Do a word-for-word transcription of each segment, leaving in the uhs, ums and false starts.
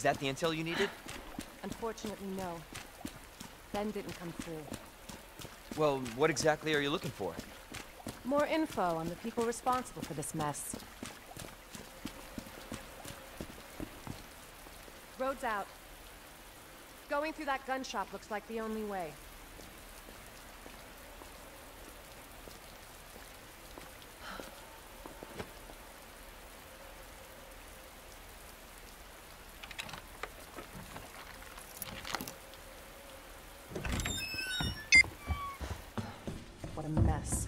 that the intel you needed? Unfortunately, no. Ben didn't come through. Well, what exactly are you looking for? More info on the people responsible for this mess. Road's out. Going through that gun shop looks like the only way. What a mess.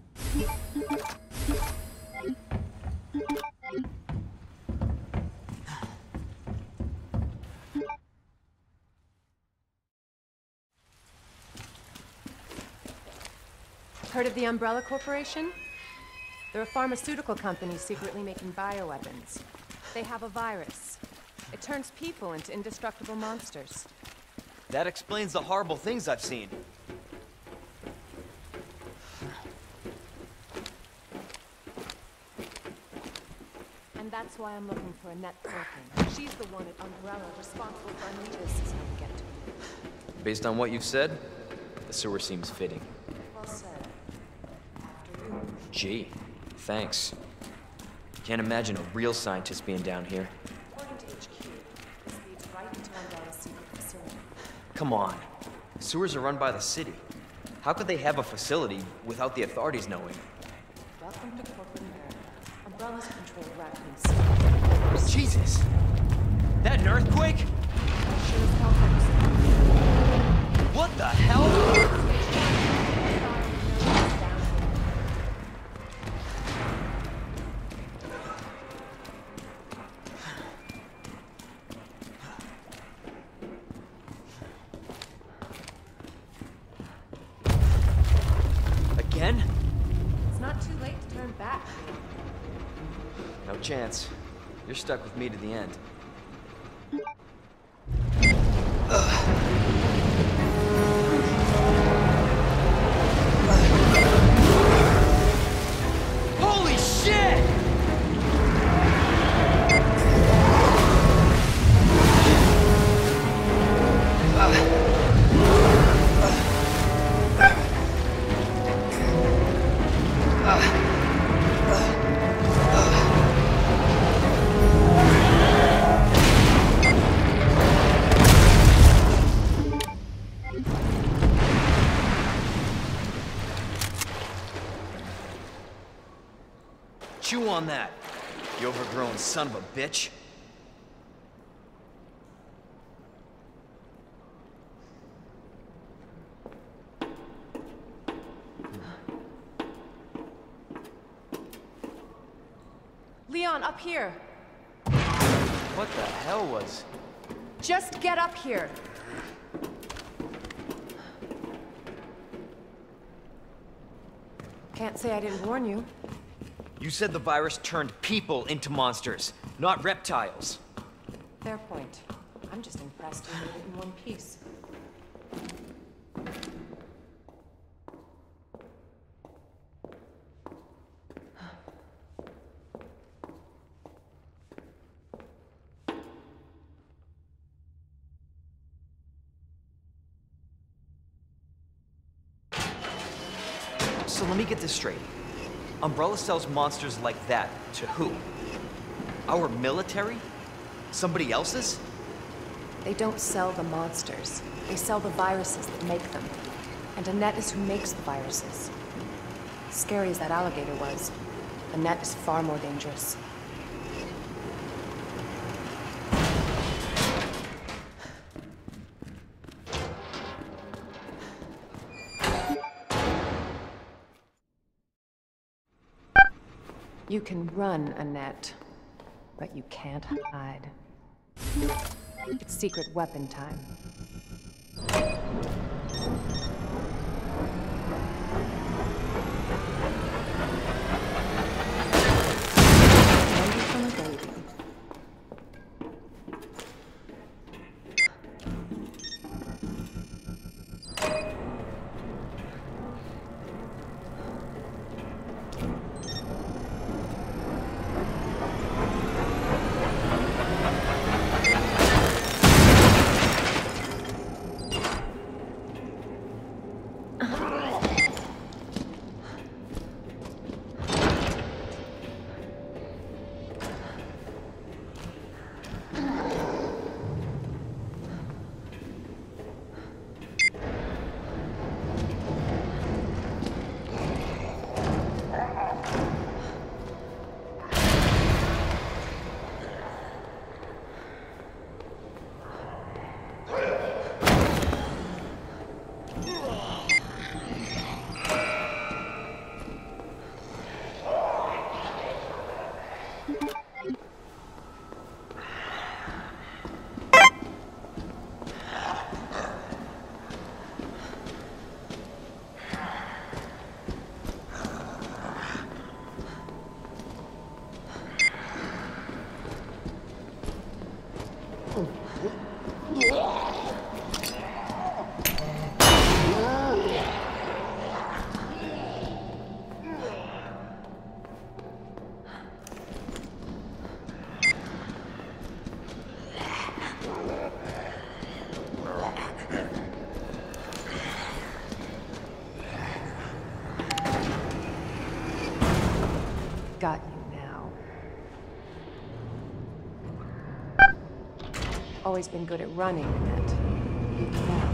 Heard of the Umbrella Corporation? They're a pharmaceutical company secretly making bioweapons. They have a virus. It turns people into indestructible monsters. That explains the horrible things I've seen. And that's why I'm looking for Annette Perkin. She's the one at Umbrella responsible for unleashing this is how we get to it. Based on what you've said, the sewer seems fitting. Well said. After you. Gee, thanks. Can't imagine a real scientist being down here. According to H Q, this leads right into Umbrella's secret facility. Come on. Sewers are run by the city. How could they have a facility without the authorities knowing? Welcome to corporate America. Umbrella's control Raccoon City. Jesus! That an earthquake? Sure as hell hope What the hell? so. Again? It's not too late to turn back. No chance. You're stuck with me to the end. Holy shit! Chew on that, you overgrown son of a bitch. Leon, up here. What the hell was... Just get up here. Can't say I didn't warn you. You said the virus turned people into monsters, not reptiles. Fair point. I'm just impressed you made it in one piece. So let me get this straight. Umbrella sells monsters like that to who? Our military? Somebody else's? They don't sell the monsters. They sell the viruses that make them. And Annette is who makes the viruses. Scary as that alligator was, Annette is far more dangerous. You can run, Annette, but you can't hide. It's secret weapon time. Candy from a baby. got you now. Always been good at running, Annette. Even now.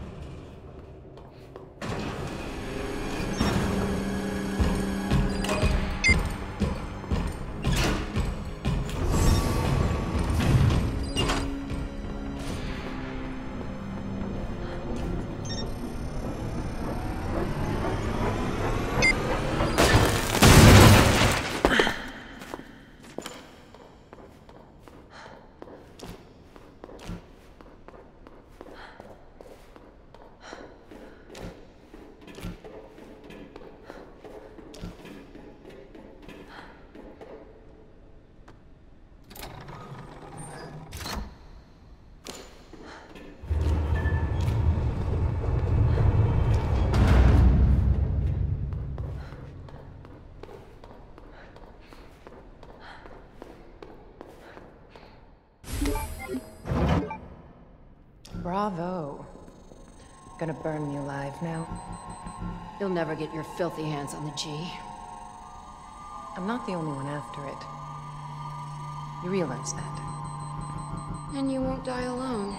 Bravo. Gonna burn me alive now? You'll never get your filthy hands on the G. I'm not the only one after it. You realize that? And you won't die alone.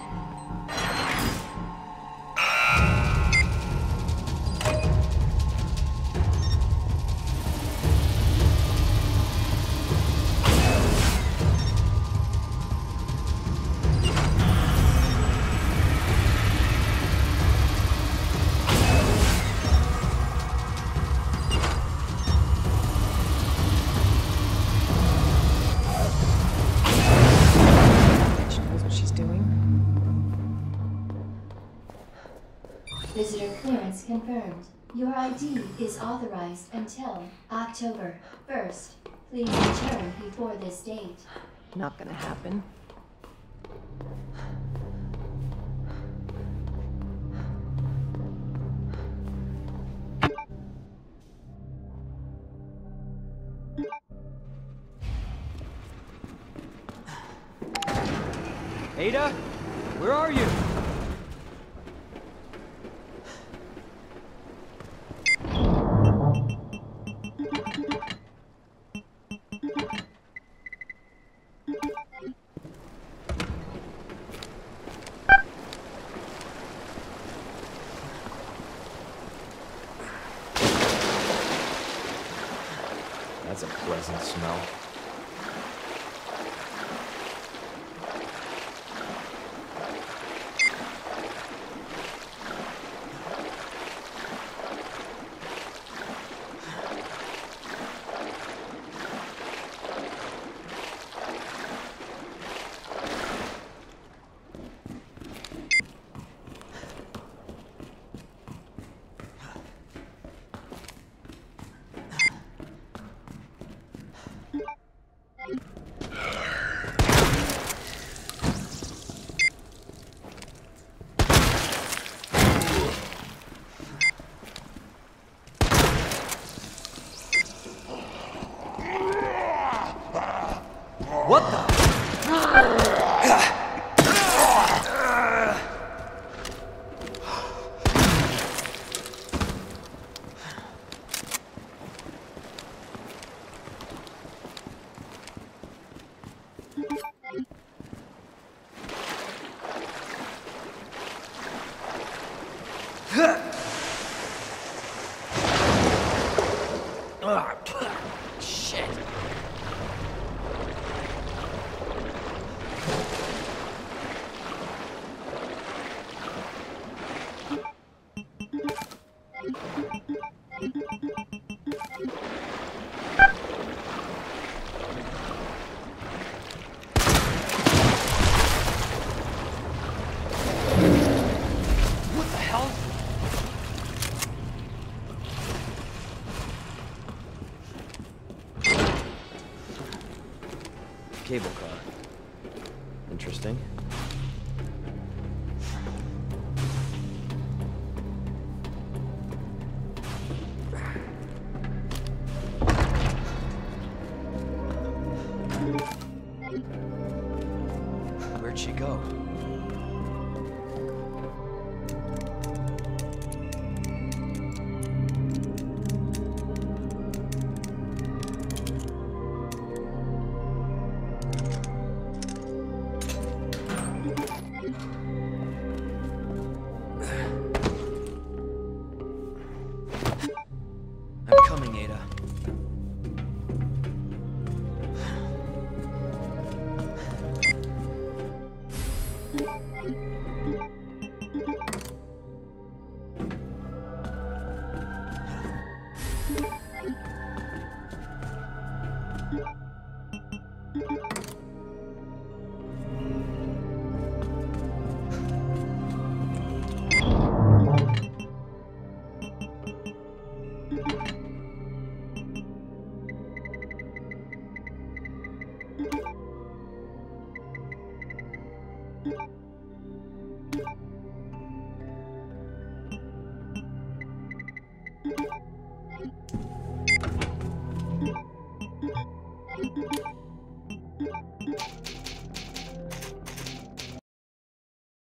Visitor clearance confirmed. Your I D is authorized until October first. Please return before this date. Not gonna happen. Ada? Where are you? That's a pleasant smell. What the? Shit. What the hell? Cable car. Interesting.